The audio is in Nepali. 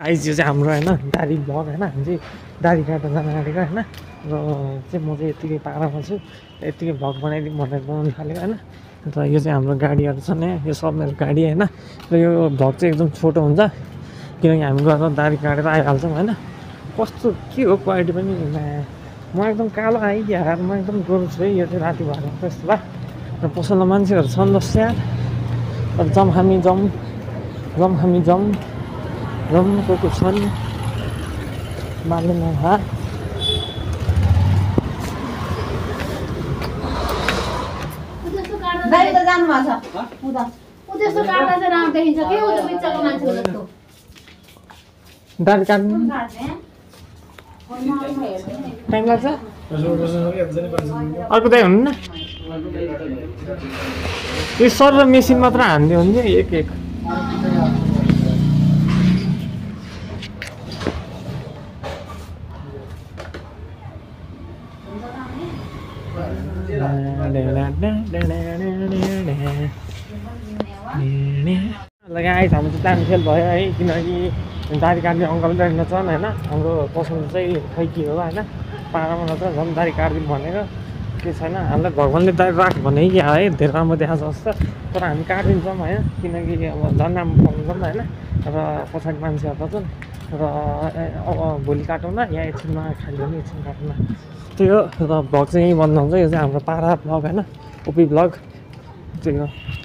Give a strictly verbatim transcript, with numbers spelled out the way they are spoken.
आइज यो चाहिँ हाम्रो होइन दारी ब्लग होइन हामी चाहिँ दारी काट्न जान आँटेको होइन र चाहिँ म चाहिँ यत्तिकै पारामा छु यत्तिकै भ्लग बनाइदिउँ भनेर बनाउनु थालेको होइन र यो चाहिँ हाम्रो गाडीहरू छ नि यो सब मेरो गाडी होइन र यो भ्लग चाहिँ एकदम छोटो हुन्छ किनकि हामी गएर दारी काटेर आइहाल्छौँ होइन कस्तो के हो क्वालिटी पनि म एकदम कालो आइदियो यार म एकदम गोरु छु है यो चाहिँ राति भएर त्यस्तो भए र पसलमा मान्छेहरू छन् जस्तो यार र जम हामी जम जम हामी जम जम को को छन् मान्दैन हा दाइ त जानु भएको छ उता उ त्यस्तो काट्दा चाहिँ राम्रो देखिन्छ के उ त बिचको मान्छे जस्तो दारी काट्नु टाइम लाग्छ अर्को दाइ हुनु न यो सर र मेसिन मात्र हान्दियो भने एक एक लगाइ हाम्रो चाहिँ टाइम फेल भयो है किनकि दारी काट्ने अङ्कल रहेनछन् होइन हाम्रो पसन्द चाहिँ खै के हो होइन पारामा नत्र झन् दारी काटिदिउँ भनेको के छैन हामीलाई भगवान्ले दारी राख भने कि है धेरै राम्रो देखाएको जस्तो तर हामी काटिदिन्छौँ होइन किनकि अब झन् राम्रो पाउँछौँ होइन र पछाडि मान्छेहरू चाहिँ र अब भोलि काटौँ न यहाँ एकछिनमा खाली पनि एकछिन काटौँ न त्यही हो र भ्लग चाहिँ यहीँ बन्द हुन्छ यो चाहिँ हाम्रो पारा भ्लग होइन ओपी भ्लग त्यही हो।